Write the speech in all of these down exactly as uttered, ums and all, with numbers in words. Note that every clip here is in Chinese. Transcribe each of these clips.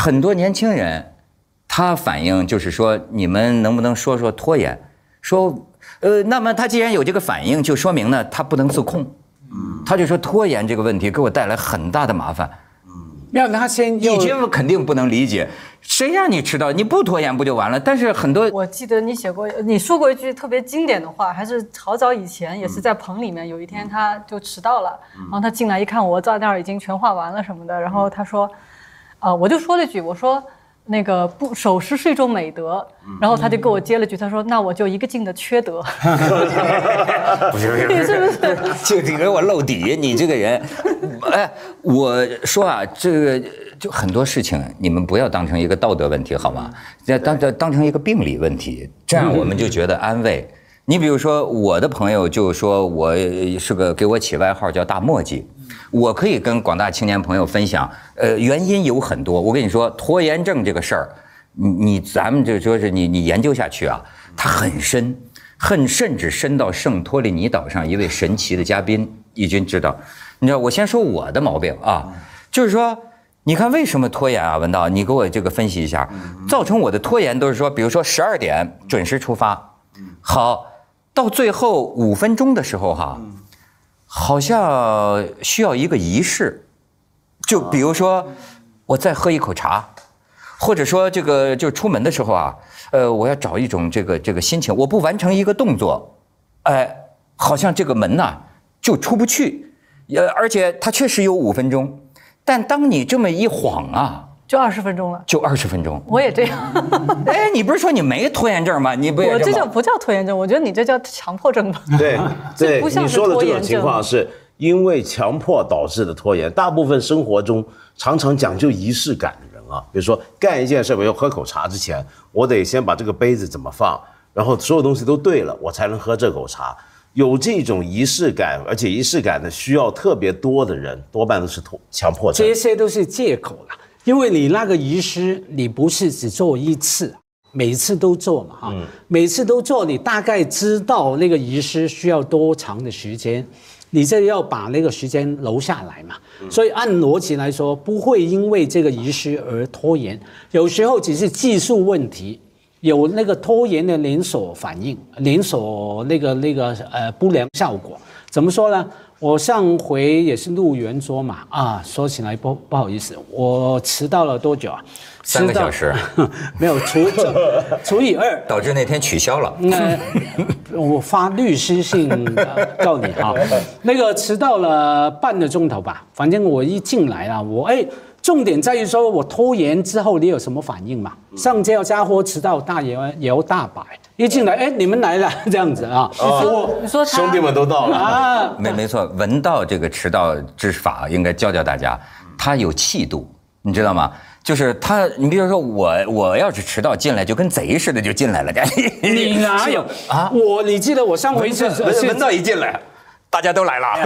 很多年轻人，他反映就是说，你们能不能说说拖延？说，呃，那么他既然有这个反应，就说明呢他不能自控。嗯，他就说拖延这个问题给我带来很大的麻烦。 嗯，让他先， 义军肯定不能理解，谁让你迟到？你不拖延不就完了？但是很多， 我记得你写过，你说过一句特别经典的话，还是好早以前，也是在棚里面，有一天他就迟到了，然后他进来一看我照片已经全画完了什么的，然后他说，呃，我就说了一句，我说。那个不守时是一种美德，然后他就给我接了句，他说：“那我就一个劲的缺德。” 不是不是， 你是不是？ 就你给我露底，你这个人，哎，我说啊，这个就很多事情，你们不要当成一个道德问题好吗？要当当当成一个病理问题，这样我们就觉得安慰。你比如说，我的朋友就说我是个给我起外号叫大墨迹。我可以跟广大青年朋友分享，呃，原因有很多。我跟你说，拖延症这个事儿，你你咱们就说是你你研究下去啊，它很深，很甚至深到圣托里尼岛上一位神奇的嘉宾，义军知道。你知道，我先说我的毛病啊，就是说，你看为什么拖延啊？文道，你给我这个分析一下，造成我的拖延都是说，比如说十二点准时出发，好，到最后五分钟的时候哈。好像需要一个仪式，就比如说，我再喝一口茶，或者说这个就出门的时候啊，呃，我要找一种这个这个心情，我不完成一个动作，哎，好像这个门呐就出不去，呃，而且它确实有五分钟，但当你这么一晃啊。 就二十分钟了， 就二十分钟， 我也这样。 哎，你不是说你没拖延症吗？你不也我这叫不叫拖延症？我觉得你这叫强迫症吧。 对对，你说的这种情况是因为强迫导致的拖延。大部分生活中常常讲究仪式感的人啊，比如说干一件事，比如喝口茶之前，我得先把这个杯子怎么放，然后所有东西都对了，我才能喝这口茶。有这种仪式感，而且仪式感呢需要特别多的人，多半都是强迫症。 这些都是借口了。因为你那个仪式，你不是只做一次，每次都做嘛，哈、嗯，每次都做，你大概知道那个仪式需要多长的时间，你这要把那个时间留下来嘛。嗯、所以按逻辑来说，不会因为这个仪式而拖延，有时候只是技术问题，有那个拖延的连锁反应，连锁那个那个呃不良效果。怎么说呢？我上回也是录圆桌嘛，啊，说起来不不好意思，我迟到了多久啊？ 三个小时， 没有除除以二， 导致那天取消了。 呃、我发律师信、呃、告你哈，那个迟到了半个钟头吧，反正我一进来啊，我哎。重点在于说，我拖延之后你有什么反应嘛？上交家伙迟到大摇摇大摆，一进来，哎，你们来了这样子啊？ 哦，你说兄弟们都到了啊？ 没没错，文道这个迟到之法应该教教大家，他有气度，你知道吗？就是他，你比如说我，我要是迟到进来，就跟贼似的就进来了。 你哪有啊？我你记得我上回是文道一进来。大家都来了，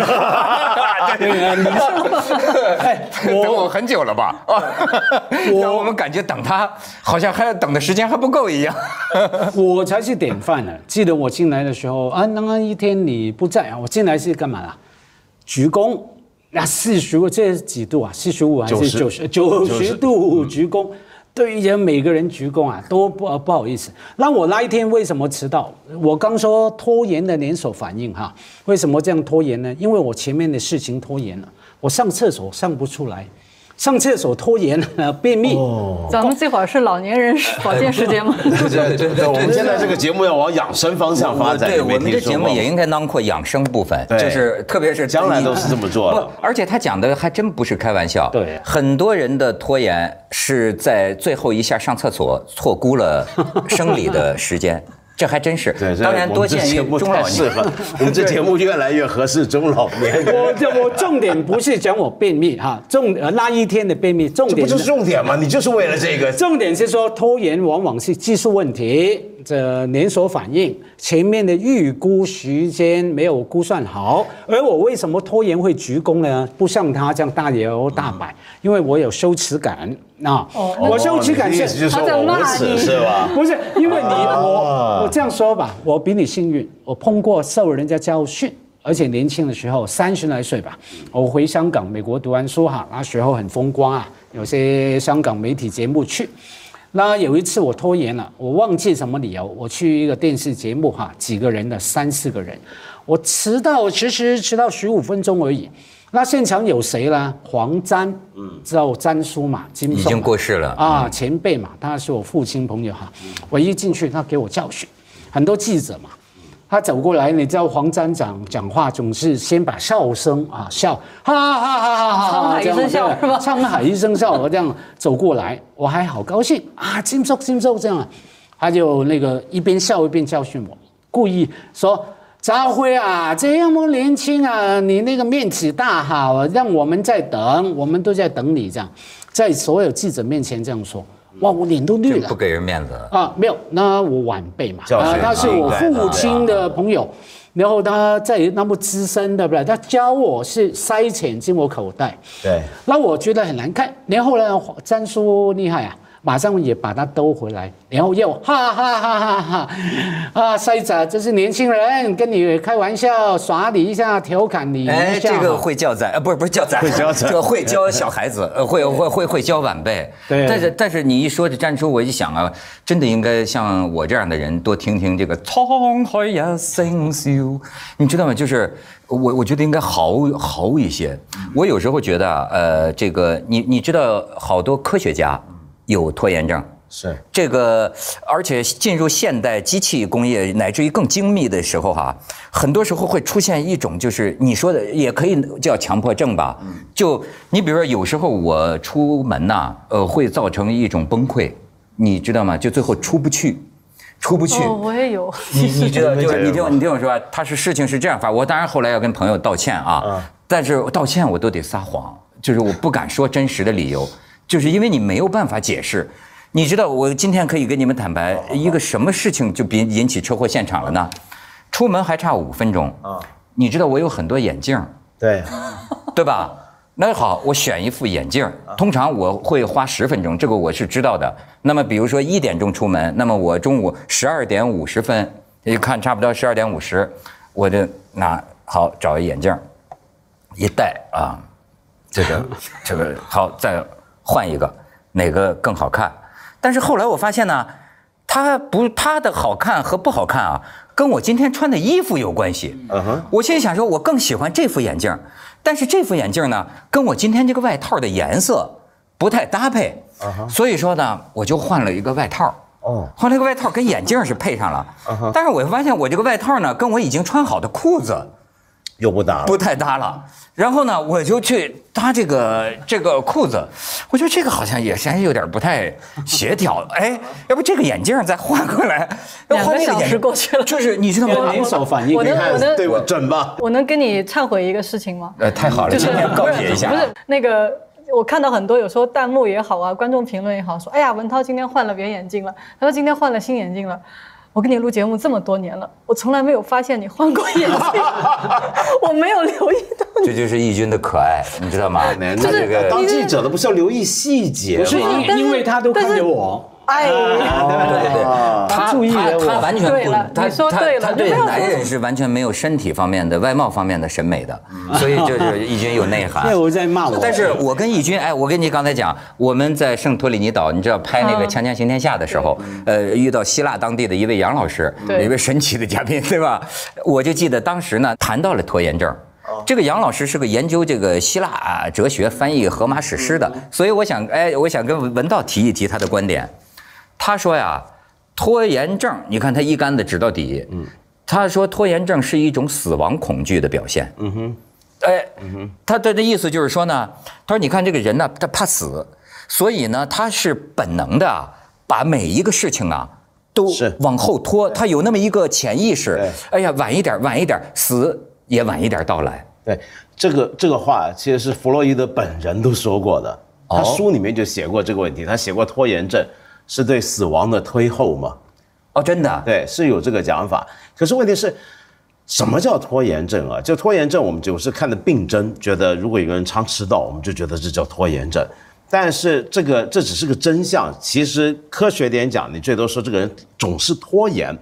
哎，等我很久了吧？让我们感觉等他好像还要等的时间还不够一样。 我才是典范呢。记得我进来的时候啊，那一天你不在啊，我进来是干嘛啦？鞠躬，那四十五这几度啊？四十五还是九十？九十度鞠躬。对于每个人鞠躬啊，都不不好意思。那我那一天为什么迟到？我刚说拖延的连锁反应哈，为什么这样拖延呢？因为我前面的事情拖延了，我上厕所上不出来，上厕所拖延了，便秘。 哦、咱们这会儿是老年人保健时间吗？ 对对对对，我们现在这个节目要往养生方向发展。 对，我们这节目也应该囊括养生部分，就是特别是将来都是这么做的。 而且他讲的还真不是开玩笑。 对， 很多人的拖延是在最后一下上厕所错估了生理的时间。这还真是，当然多见于中老年。 我们这节目越来越合适中老年。 我我重点不是讲我便秘哈，重那一天的便秘，重点这不是重点吗？你就是为了这个。 重点是说拖延往往是技术问题，这连锁反应，前面的预估时间没有估算好。而我为什么拖延会鞠躬呢？不像他这样大摇大摆，因为我有羞耻感。啊，哦、我羞耻感是他在骂你是吧？ 不是，因为你我我这样说吧，我比你幸运，我碰过受人家教训， 而且年轻的时候三十来岁吧，我回香港、美国读完书哈，那时候很风光啊，有些香港媒体节目去。那有一次我拖延了，我忘记什么理由，我去一个电视节目哈，几个人的三四个人，我迟到，其实迟到十五分钟而已。那现场有谁呢？黄沾，嗯，知道沾叔嘛？金已经过世了啊，前辈嘛，他是我父亲朋友哈。我一进去，他给我教训，很多记者嘛。他走过来，你知道黄沾长讲话总是先把笑声啊笑，哈哈哈哈哈， 沧海一声笑是吧？ 沧海一声笑，我这样走过来，我还好高兴啊，金叔金叔这样，他就那个一边笑一边教训我，故意说张辉啊，这样么年轻啊，你那个面子大哈，让我们在等，我们都在等你这样，在所有记者面前这样说。哇，我脸都绿了， 不给人面子啊！没有，那我晚辈嘛， 啊， 他是我父亲的朋友，然后他在那么资深，对不对？他教我是塞钱进我口袋， 对， 那我觉得很难看。然后呢，詹叔厉害啊，马上也把他兜回来，然后又哈哈哈哈哈啊，塞子，这是年轻人跟你开玩笑，耍你一下，调侃你一下。 哎，这个会教仔，呃，不是不是教仔， 会教仔， 这个会教小孩子，呃，会会会会教晚辈。 对。 但是但是你一说这詹叔，我一想啊，真的应该像我这样的人多听听这个沧海一声笑，你知道吗？就是我我觉得应该豪豪一些。我有时候觉得啊，呃，这个你你知道，好多科学家有拖延症。 是这个，而且进入现代机器工业乃至于更精密的时候哈、啊，很多时候会出现一种就是你说的也可以叫强迫症吧。就你比如说有时候我出门呐、啊，呃，会造成一种崩溃，你知道吗？就最后出不去，出不去。 哦，我也有。 你你知道，就是你听我你听我说，他是事情是这样发，我当然后来要跟朋友道歉啊，但是道歉我都得撒谎，就是我不敢说真实的理由，就是因为你没有办法解释。你知道我今天可以跟你们坦白，一个什么事情就引引起车祸现场了呢？出门还差五分钟啊！你知道我有很多眼镜， 对， 对吧？那好，我选一副眼镜，通常我会花十分钟，这个我是知道的。那么比如说一点钟出门，那么我中午十二点五十分，一看差不多十二点五十，我就拿好找一眼镜，一戴啊，这个这个好，再换一个，哪个更好看？但是后来我发现呢，它不，它的好看和不好看啊，跟我今天穿的衣服有关系。嗯哼，我现在想说，我更喜欢这副眼镜，但是这副眼镜呢，跟我今天这个外套的颜色不太搭配。嗯哼，所以说呢，我就换了一个外套。哦，换了一个外套跟眼镜是配上了。嗯哼，但是我发现我这个外套呢，跟我已经穿好的裤子又不搭了， 不太搭了。然后呢，我就去搭这个这个裤子，我觉得这个好像也是有点不太协调。哎，要不这个眼镜再换过来？ 两个小时过去了， 就是你知道吗？ 连锁反应， 我能我能对我准吧？ 我能跟你忏悔一个事情吗？ 呃，太好了，今天告诫一下。 不是那个，我看到很多有时候弹幕也好啊，观众评论也好，说哎呀，文涛今天换了别眼镜了，他说今天换了新眼镜了。我跟你录节目这么多年了，我从来没有发现你换过眼镜，我没有留意到你。 这就是义军的可爱，你知道吗？ 就是这个当记者的不是要留意细节吗？ 不是因因为他都看着我。 哎， 对对对，他注意了我， 他完全不，他你说对了， 他对男人是完全没有身体方面的、外貌方面的审美的，所以就是义军有内涵。 对，我在骂我。 但是我跟义军，哎，我跟你刚才讲，我们在圣托里尼岛，你知道拍那个《锵锵行天下》的时候，呃，遇到希腊当地的一位杨老师，一位神奇的嘉宾，对吧？我就记得当时呢，谈到了拖延症。这个杨老师是个研究这个希腊哲学、翻译荷马史诗的，所以我想，哎，我想跟文道提一提他的观点。他说呀，拖延症，你看他一竿子指到底。嗯，他说拖延症是一种死亡恐惧的表现。嗯哼，哎，嗯哼，他的的意思就是说呢，他说你看这个人呢，他怕死，所以呢，他是本能的把每一个事情啊都往后拖，他有那么一个潜意识。哎呀，晚一点，晚一点，死也晚一点到来。 对，这个这个话其实是弗洛伊德本人都说过的，他书里面就写过这个问题，他写过拖延症是对死亡的推后嘛？ 哦，真的？ 对，是有这个讲法。可是问题是，什么叫拖延症啊？就拖延症，我们就是看的病症，觉得如果有个人常迟到，我们就觉得这叫拖延症。但是这个这只是个真相，其实科学点讲，你最多说这个人总是拖延，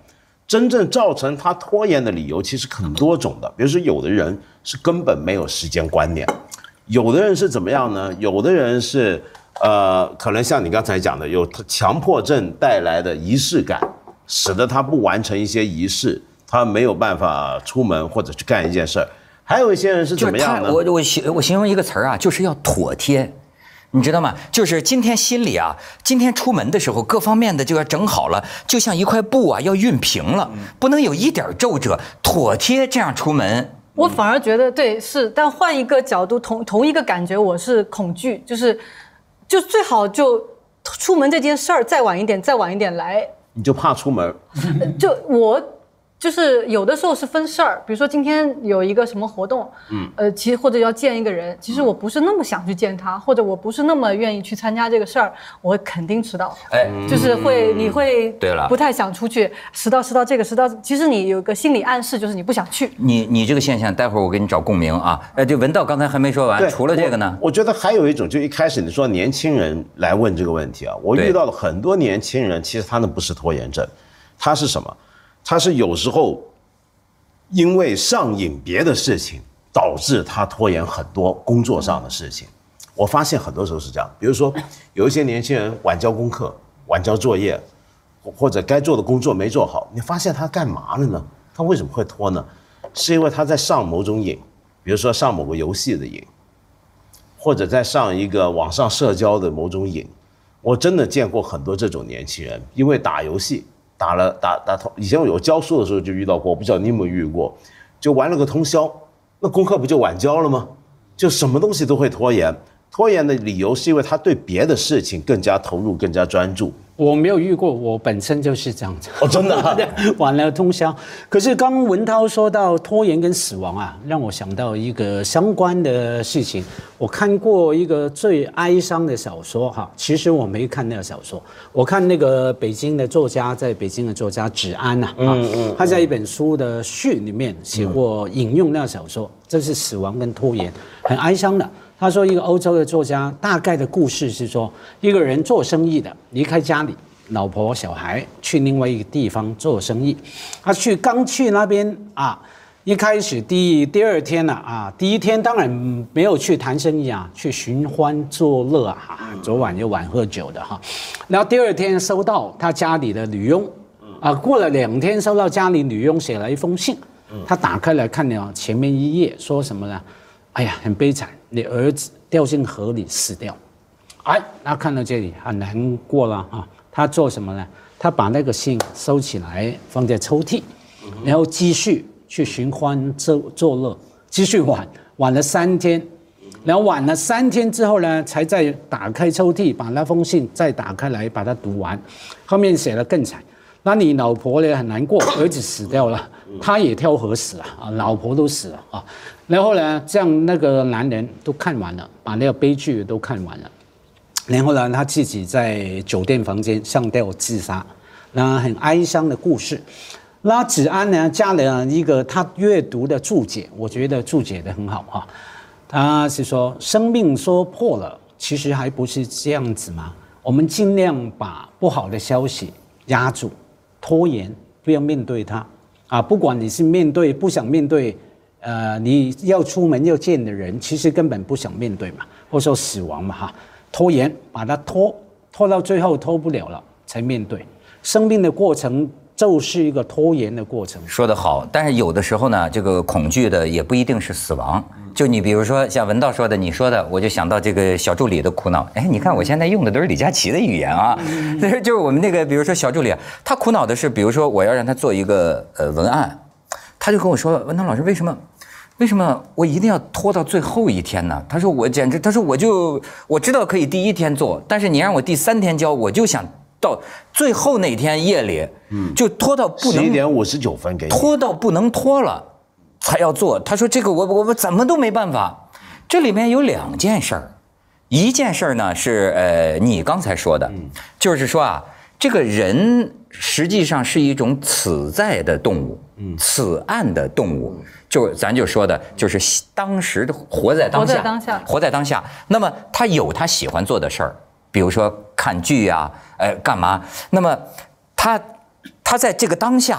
真正造成他拖延的理由其实很多种的。比如说，有的人是根本没有时间观念，有的人是怎么样呢？有的人是呃，可能像你刚才讲的，有强迫症带来的仪式感，使得他不完成一些仪式，他没有办法出门或者去干一件事儿。还有一些人是怎么样呢？ 我我形我形容一个词儿啊，就是要妥帖。你知道吗？就是今天心里啊，今天出门的时候，各方面的就要整好了，就像一块布啊，要熨平了，不能有一点皱褶，妥帖这样出门。 我反而觉得对是，但换一个角度，同同一个感觉，我是恐惧，就是就最好就出门这件事儿再晚一点，再晚一点来。 你就怕出门？ 就我。就是有的时候是分事儿，比如说今天有一个什么活动，嗯，呃，其实或者要见一个人，其实我不是那么想去见他，或者我不是那么愿意去参加这个事儿，我肯定迟到。哎，就是会，你会对了， 不太想出去，迟到迟到这个迟到，其实你有个心理暗示，就是你不想去。 你你这个现象，待会儿我给你找共鸣啊。呃，这文道刚才还没说完，除了这个呢， 我，我觉得还有一种，就一开始你说年轻人来问这个问题啊，我遇到了很多年轻人，其实他那不是拖延症，他是什么？他是有时候因为上瘾别的事情，导致他拖延很多工作上的事情。我发现很多时候是这样，比如说有一些年轻人晚交功课、晚交作业，或者该做的工作没做好，你发现他干嘛了呢？他为什么会拖呢？是因为他在上某种瘾，比如说上某个游戏的瘾，或者在上一个网上社交的某种瘾。我真的见过很多这种年轻人，因为打游戏。打了打打通，以前我有教书的时候就遇到过，我不知道你有没有遇过，就玩了个通宵，那功课不就晚交了吗？就什么东西都会拖延，拖延的理由是因为他对别的事情更加投入、更加专注。 我没有遇过，我本身就是这样子。 哦，真的、啊， 晚了通宵。可是刚文涛说到拖延跟死亡啊，让我想到一个相关的事情。我看过一个最哀伤的小说哈，其实我没看那个小说，我看那个北京的作家，在北京的作家芷安呐、啊，嗯嗯，他在一本书的序里面写过引用那个小说，这是死亡跟拖延，很哀伤的。他说，一个欧洲的作家，大概的故事是说，一个人做生意的离开家里，老婆小孩去另外一个地方做生意。他去刚去那边啊，一开始第第二天呢 啊, 啊，第一天当然没有去谈生意啊，去寻欢作乐啊，昨晚又晚喝酒的哈。然后第二天收到他家里的女佣，啊，过了两天收到家里女佣写了一封信，他打开来看了前面一页，说什么呢？哎呀，很悲惨，你儿子掉进河里死掉。哎，他看到这里很难过了啊。他做什么呢？他把那个信收起来，放在抽屉，然后继续去寻欢作作乐，继续玩，玩了三天。然后玩了三天之后呢，才再打开抽屉，把那封信再打开来，把它读完。后面写得更惨。那你老婆呢很难过，儿子死掉了，他也跳河死了啊，老婆都死了啊。然后呢，这样那个男人都看完了，把那个悲剧都看完了。然后呢，他自己在酒店房间上吊自杀，那很哀伤的故事。那芷安呢加了一个他阅读的注解，我觉得注解的很好哈。他是说，生命说破了，其实还不是这样子嘛。我们尽量把不好的消息压住。拖延，不要面对它啊！不管你是面对不想面对，呃，你要出门要见的人，其实根本不想面对嘛，或者说死亡嘛哈。拖延，把它拖拖到最后拖不了了，才面对。生命的过程就是一个拖延的过程。 说得好，但是有的时候呢，这个恐惧的也不一定是死亡。就你比如说像文道说的，你说的，我就想到这个小助理的苦恼。哎，你看我现在用的都是李佳琦的语言啊，就是就是我们那个，比如说小助理，他苦恼的是，比如说我要让他做一个呃文案，他就跟我说，文涛老师，为什么为什么我一定要拖到最后一天呢？他说我简直，他说我就我知道可以第一天做，但是你让我第三天交，我就想到最后那天夜里，嗯，就拖到不能十一点五十九分给你， 拖到不能拖了。才要做，他说这个我我我怎么都没办法。这里面有两件事儿，一件事儿呢是呃你刚才说的，就是说啊，这个人实际上是一种此在的动物，此岸的动物，就咱就说的就是当时的活在当下， 活在当下， 活在当下。那么他有他喜欢做的事儿，比如说看剧啊，呃干嘛？那么他他在这个当下。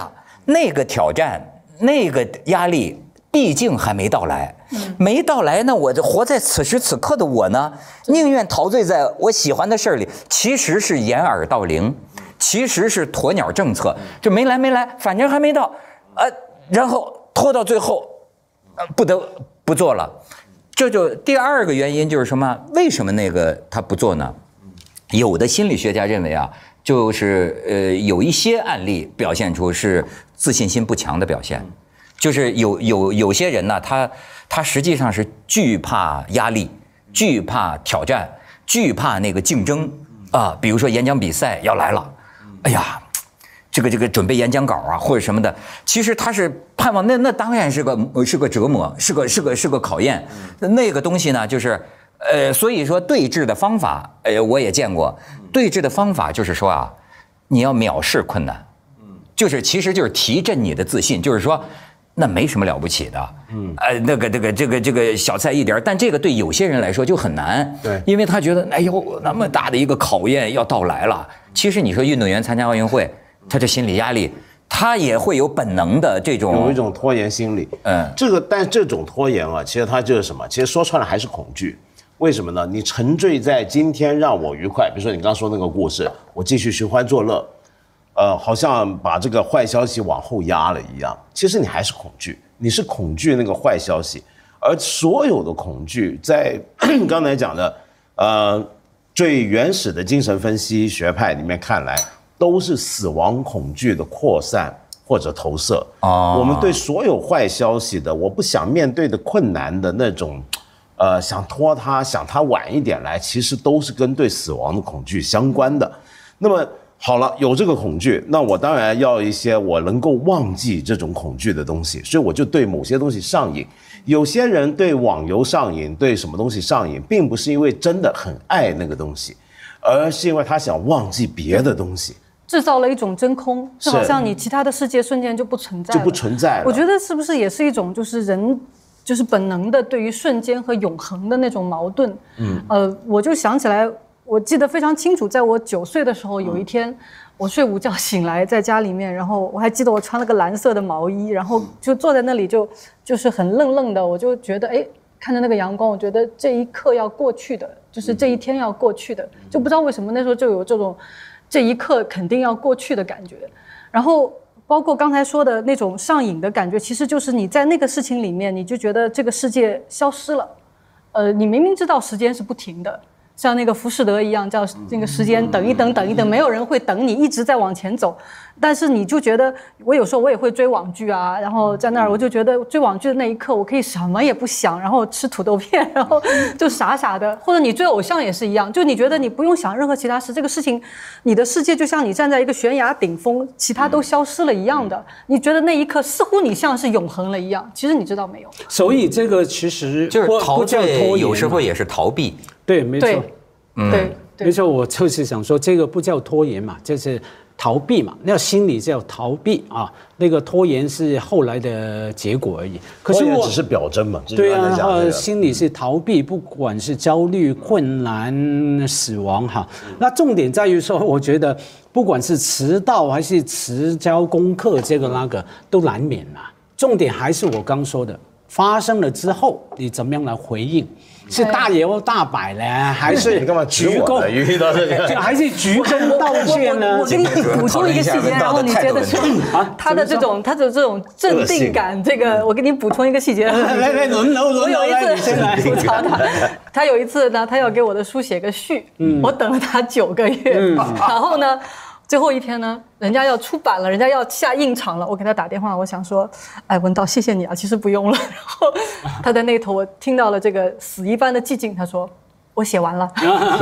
那个挑战，那个压力，毕竟还没到来。没到来呢，我这活在此时此刻的我呢，宁愿陶醉在我喜欢的事儿里，其实是掩耳盗铃，其实是鸵鸟政策，就没来没来，反正还没到，呃，然后拖到最后，呃，不得不做了。这就第二个原因就是什么？为什么那个他不做呢？有的心理学家认为啊，就是呃有一些案例表现出是自信心不强的表现，就是有有有些人呢，他他实际上是惧怕压力，惧怕挑战，惧怕那个竞争啊，比如说演讲比赛要来了，哎呀，这个这个准备演讲稿啊或者什么的，其实他是盼望那那当然是个是个折磨，是个是个是个考验，那个东西呢就是。呃，所以说对峙的方法，呃，我也见过。对峙的方法就是说啊，你要藐视困难，就是其实就是提振你的自信，就是说那没什么了不起的，嗯，呃，那个这个这个这个小菜一碟，但这个对有些人来说就很难， 对， 因为他觉得哎呦那么大的一个考验要到来了。其实你说运动员参加奥运会，他这心理压力。他也会有本能的这种有一种拖延心理，嗯，这个但这种拖延啊，其实它就是什么？其实说穿了还是恐惧。为什么呢？你沉醉在今天让我愉快，比如说你刚刚说那个故事，我继续寻欢作乐，呃，好像把这个坏消息往后压了一样。其实你还是恐惧，你是恐惧那个坏消息，而所有的恐惧，在刚才讲的呃最原始的精神分析学派里面看来，都是死亡恐惧的扩散或者投射。哦，我们对所有坏消息的，我不想面对的困难的那种。呃，想拖它，想它晚一点来，其实都是跟对死亡的恐惧相关的。那么好了，有这个恐惧，那我当然要一些我能够忘记这种恐惧的东西，所以我就对某些东西上瘾。有些人对网游上瘾，对什么东西上瘾，并不是因为真的很爱那个东西，而是因为他想忘记别的东西。 制造了一种真空，就好像你其他的世界瞬间就不存在了， 就不存在了。 我觉得是不是也是一种就是人。就是本能的对于瞬间和永恒的那种矛盾，嗯，呃，我就想起来，我记得非常清楚，在我九岁的时候，有一天我睡午觉醒来，在家里面，然后我还记得我穿了个蓝色的毛衣，然后就坐在那里就就是很愣愣的，我就觉得哎，看着那个阳光，我觉得这一刻要过去的，就是这一天要过去的，就不知道为什么那时候就有这种这一刻肯定要过去的感觉，然后。包括刚才说的那种上瘾的感觉，其实就是你在那个事情里面，你就觉得这个世界消失了，呃，你明明知道时间是不停的，像那个浮士德一样，叫那个时间等一等等一等，没有人会等你，一直在往前走，但是你就觉得，我有时候我也会追网剧啊，然后在那儿我就觉得追网剧的那一刻，我可以什么也不想，然后吃土豆片，然后就傻傻的，或者你追偶像也是一样，就你觉得你不用想任何其他事，这个事情，你的世界就像你站在一个悬崖顶峰，其他都消失了一样的，你觉得那一刻似乎你像是永恒了一样，其实你知道没有。 所以这个其实就是逃避，有时候也是逃避。 对，没错。 嗯，对， 没错，我就是想说，这个不叫拖延嘛，就是逃避嘛。那心理叫逃避啊，那个拖延是后来的结果而已。可是我只是表征嘛。 对啊，然后心理是逃避，不管是焦虑、困难、死亡哈。那重点在于说，我觉得不管是迟到还是迟交功课，这个那个都难免嘛。重点还是我刚说的，发生了之后你怎么样来回应？是大摇大摆呢，还是鞠躬？ 遇到这个， 还是鞠躬道歉呢？ 我给你补充一个细节，然后你觉得说他的这种他的这种镇定感，这个我给你补充一个细节。 来来轮流轮流， 我有一次吐槽他，他有一次呢，他要给我的书写个序，我等了他九个月，然后呢。最后一天呢，人家要出版了，人家要下印厂了，我给他打电话，我想说，哎，文道，谢谢你啊，其实不用了。然后他在那头，我听到了这个死一般的寂静，他说我写完了，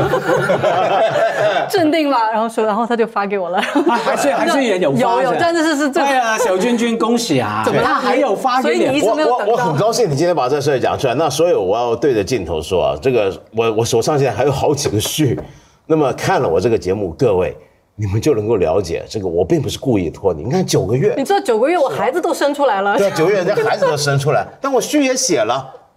镇定吧，然后说，然后他就发给我了。 啊、还是还是也有发有有，但是是这。 对啊，小君君恭喜啊！怎么他还有发给你？ 所以你一直没有等到。 我我我很高兴你今天把这事讲出来。那所以我要对着镜头说啊，这个我我手上现在还有好几个序，那么看了我这个节目，各位。你们就能够了解这个，我并不是故意拖你。你看九个月， 你知道九个月我孩子都生出来了， 对，九个月人家孩子都生出来，但我序也写了，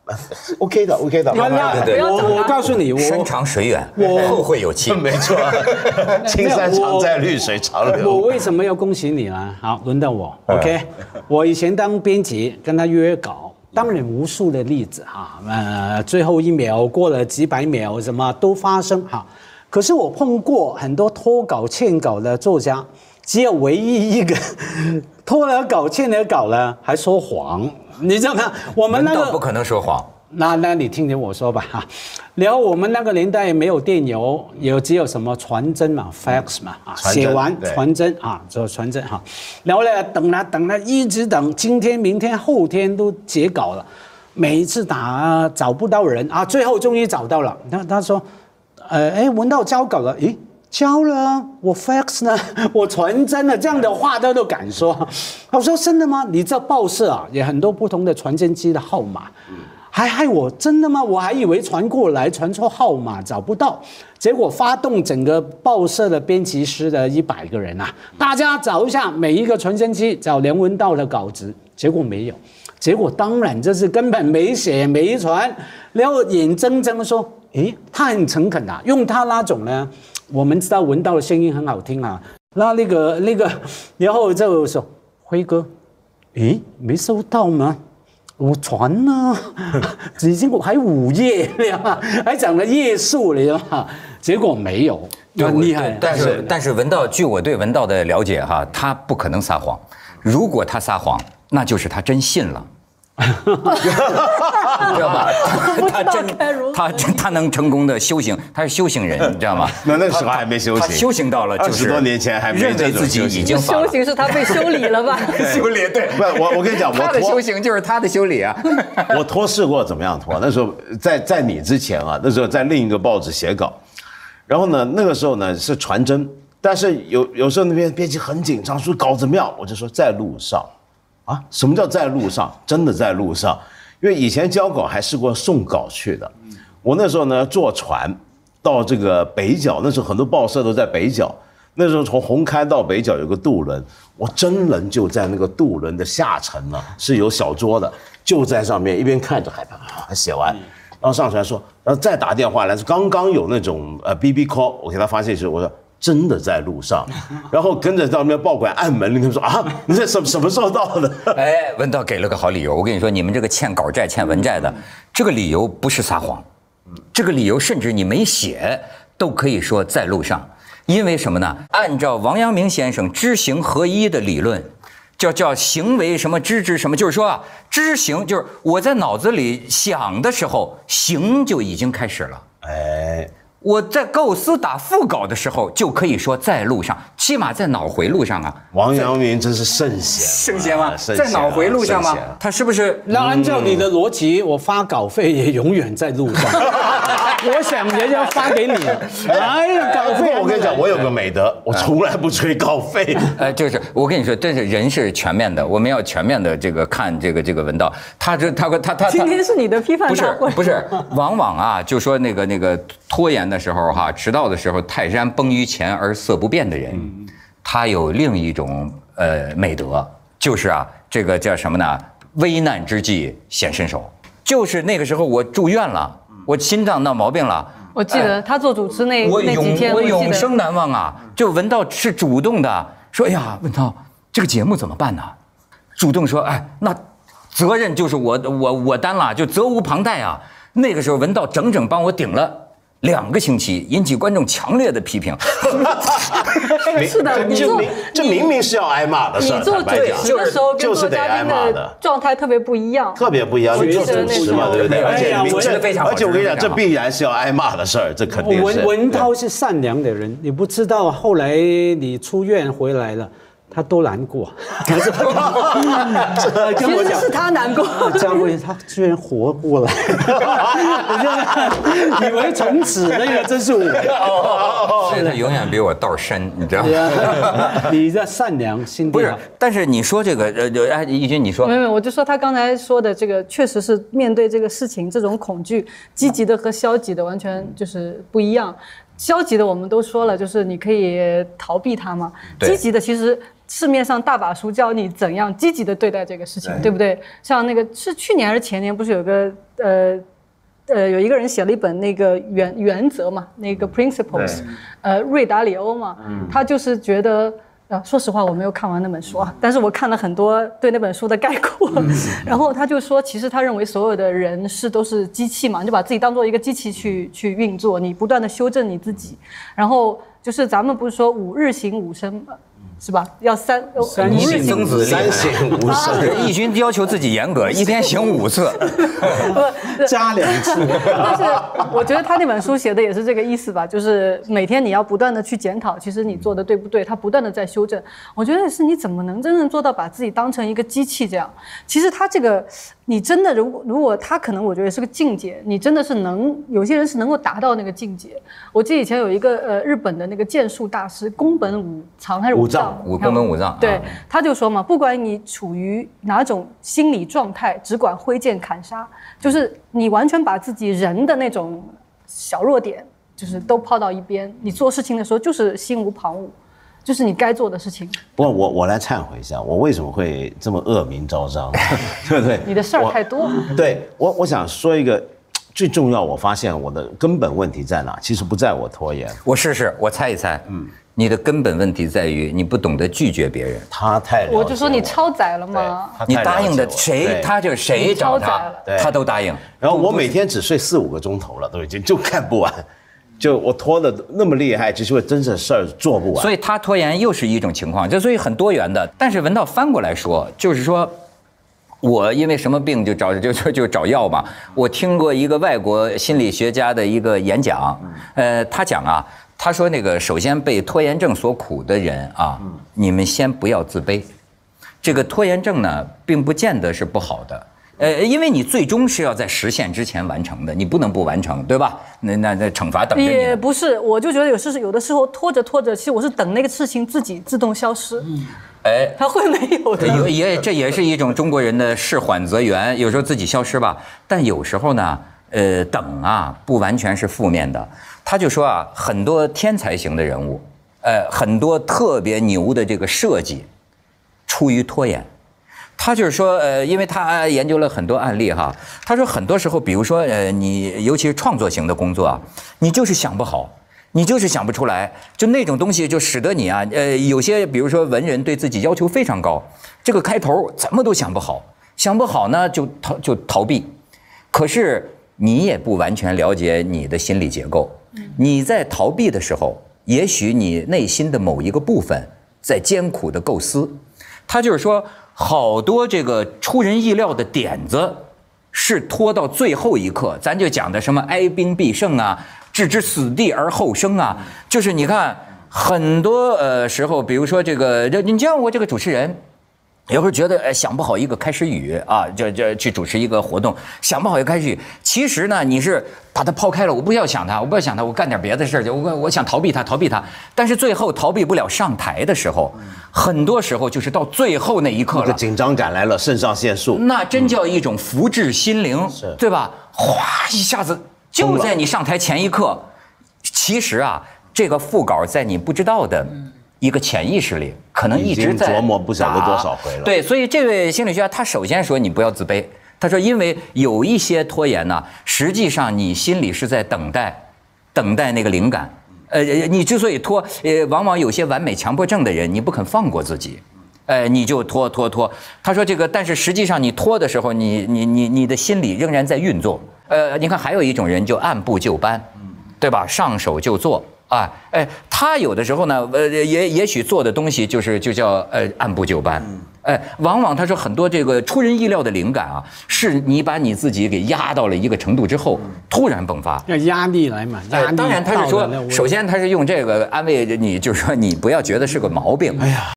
OK 的 OK 的， 那那我我告诉你，我山长水远， 我后会有期。 没错，青山常在，绿水常流。 我为什么要恭喜你呢？好，轮到我 ，OK。我以前当编辑，跟他约稿，当然无数的例子哈，呃，最后一秒过了几百秒，什么都发生哈。可是我碰过很多拖稿欠稿的作家，只有唯一一个拖了稿欠了稿了还说谎，你知道吗？我们那个不可能说谎。 那那你听听我说吧哈，然后我们那个年代没有电邮，有只有什么传真嘛 ，fax 嘛啊，写完传真啊，之后传真哈，然后呢等了等了一直等，今天明天后天都截稿了，每一次打找不到人啊，最后终于找到了，他他说，呃哎文道交稿了，诶。交了啊，我 fax 呢，我传真了，这样的话他都敢说。我说真的吗？你知道报社啊，有很多不同的传真机的号码，还害我真的吗？我还以为传过来传错号码找不到，结果发动整个报社的编辑师的一百个人啊，大家找一下每一个传真机找梁文道的稿子，结果没有。结果当然这是根本没写没传，然后眼睁睁说，诶，他很诚恳啊，用他那种呢。我们知道文道的声音很好听啊，那那个那个，然后就说辉哥，诶，没收到吗？我传了，已经还五页了，还讲了页数了，结果没有，很厉害。 但是但是文道，据我对文道的了解哈，他不可能撒谎，如果他撒谎，那就是他真信了。你知道吧？他真他真他能成功的修行，他是修行人，你知道吗？ 那那个时候还没修行， 他修行到了，就是二十多年前还没认为自己已经修行是他被修理了吧？ 修理对， 不，我我跟你讲， 他的修行就是他的修理啊。 我托试过怎么样托？那时候在在你之前啊，那时候在另一个报纸写稿，然后呢，那个时候呢是传真，但是有有时候那边编辑很紧张，说稿子妙，我就说在路上。啊，什么叫在路上？真的在路上，因为以前交稿还试过送稿去的。我那时候呢坐船到这个北角，那时候很多报社都在北角。那时候从红磡到北角有个渡轮，我真人就在那个渡轮的下层呢，是有小桌的，就在上面一边看着海报，写完，然后上船说，然后再打电话来，刚刚有那种呃 B B call， 我给他发信息，我说。真的在路上，然后跟着到那边报馆按门铃，他们说啊，你这什什么时候到的？ 哎，文道给了个好理由。我跟你说，你们这个欠稿债、欠文债的，这个理由不是撒谎，这个理由甚至你没写都可以说在路上，因为什么呢？按照王阳明先生知行合一的理论，叫叫行为什么知之什么，就是说啊，知行就是我在脑子里想的时候，行就已经开始了。哎。我在构思打副稿的时候，就可以说在路上，起码在脑回路上啊。 王阳明真是圣贤， 圣贤吗？在脑回路上吗？他是不是？ 那按照你的逻辑，我发稿费也永远在路上。我想人家发给你，哎呀，稿费。 我跟你讲，我有个美德，我从来不催稿费。 呃，就是我跟你说，但是人是全面的，我们要全面的这个看这个这个文道。他这他他他今天是你的批判大会， 不是不是，往往啊，就说那个那个拖延的时候哈，迟到的时候，泰山崩于前而色不变的人，他有另一种呃美德，就是啊，这个叫什么呢？危难之际显身手。就是那个时候我住院了，我心脏闹毛病了。 我记得他做主持那我那几天， 我永生难忘啊！就文道是主动的说：“哎呀，文道，这个节目怎么办呢？”主动说：“哎，那责任就是我我我担了，就责无旁贷啊！”那个时候文道整整帮我顶了。两个星期，引起观众强烈的批评。 是的，你做这明明是要挨骂的事儿。 你做主持的时候跟做嘉宾的状态特别不一样， 特别不一样。你做主持嘛，对不对？而且这非常好， 而且我跟你讲，这必然是要挨骂的事儿，这肯定是。 文文涛是善良的人，你不知道后来你出院回来了。他都难过， 其实是他难过。 嘉慧他居然活过来，以为从此那个真是我。 所以他永远比我道深，你知道吗？ 你的善良心地好。 不是，但是你说这个呃，哎，义军你说， 没有没有，我就说他刚才说的这个，确实是面对这个事情，这种恐惧，积极的和消极的完全就是不一样。消极的我们都说了，就是你可以逃避它嘛。积极的其实市面上大把书教你怎样积极的对待这个事情， 对, 对不对？像那个是去年还是前年，不是有个呃呃有一个人写了一本那个原原则嘛，那个 principles， 呃瑞达里欧嘛，嗯、他就是觉得。呃，说实话，我没有看完那本书啊，但是我看了很多对那本书的概括。嗯、然后他就说，其实他认为所有的人是都是机器嘛，你就把自己当做一个机器去去运作，你不断的修正你自己。然后就是咱们不是说五日行五生吗？是吧？要三三日行子三省吾身。 义军要求自己严格，一天行五次， 加两次。 但是我觉得他那本书写的也是这个意思吧，就是每天你要不断的去检讨，其实你做的对不对，他不断的在修正。我觉得是你怎么能真正做到把自己当成一个机器这样？其实他这个，你真的如果如果他可能我觉得是个境界，你真的是能有些人是能够达到那个境界。我记得以前有一个呃日本的那个剑术大师宫本武藏还是武藏。 武宫本武藏， 对，他就说嘛，不管你处于哪种心理状态，只管挥剑砍杀，就是你完全把自己人的那种小弱点，就是都抛到一边。你做事情的时候就是心无旁骛，就是你该做的事情。 不过我我来忏悔一下，我为什么会这么恶名昭彰，对不对？ 你的事儿太多。 对我我想说一个。最重要，我发现我的根本问题在哪？其实不在我拖延。 我试试，我猜一猜。嗯，你的根本问题在于你不懂得拒绝别人。 他太了解我， 我就说你超载了吗？ 你答应的谁，他就谁找他，他都答应。 然后我每天只睡四五个钟头了，都已经就看不完。就我拖的那么厉害，就是因为真正事儿做不完。 所以他拖延又是一种情况，就所以很多元的。但是文道翻过来说，就是说。我因为什么病就找就就就找药嘛。我听过一个外国心理学家的一个演讲，呃，他讲啊，他说那个首先被拖延症所苦的人啊，你们先不要自卑。这个拖延症呢，并不见得是不好的，呃，因为你最终是要在实现之前完成的，你不能不完成，对吧？那那那惩罚等着你。 也不是，我就觉得有时有的时候拖着拖着，其实我是等那个事情自己自动消失。嗯。哎，他会没有的， 有也这也是一种中国人的事缓则圆，有时候自己消失吧，但有时候呢，呃，等啊，不完全是负面的。他就说啊，很多天才型的人物，呃，很多特别牛的这个设计，出于拖延。他就是说，呃，因为他研究了很多案例哈，他说很多时候，比如说，呃，你尤其是创作型的工作啊，你就是想不好。你就是想不出来，就那种东西就使得你啊，呃，有些比如说文人对自己要求非常高，这个开头怎么都想不好，想不好呢就逃就逃避，可是你也不完全了解你的心理结构，你在逃避的时候，也许你内心的某一个部分在艰苦的构思，他就是说好多这个出人意料的点子是拖到最后一刻，咱就讲的什么哀兵必胜啊。置之死地而后生啊，就是你看很多呃时候，比如说这个，你见过这个主持人，有时候觉得呃想不好一个开始语啊，就就去主持一个活动，想不好一个开始语，其实呢你是把它抛开了，我不要想它，我不要想它，我干点别的事儿，我我想逃避它，逃避它，但是最后逃避不了上台的时候，很多时候就是到最后那一刻了， 那个紧张感来了，肾上腺素， 那真叫一种福至心灵，嗯、对吧？哗一下子。就在你上台前一刻，其实啊，这个副稿在你不知道的一个潜意识里，可能一直在琢磨不晓得多少回了。 对，所以这位心理学家他首先说你不要自卑，他说因为有一些拖延呢，实际上你心里是在等待，等待那个灵感。呃，你之所以拖，呃，往往有些完美强迫症的人，你不肯放过自己。呃，你就拖拖拖。他说这个，但是实际上你拖的时候，你你你你的心里仍然在运作。呃，你看还有一种人就按部就班，对吧？上手就做啊，哎，他有的时候呢，呃，也也许做的东西就是就叫呃按部就班，哎，往往他说很多这个出人意料的灵感啊，是你把你自己给压到了一个程度之后，突然迸发。 要压力来嘛，压力。 当然他是说，首先他是用这个安慰你，就是说你不要觉得是个毛病。哎呀。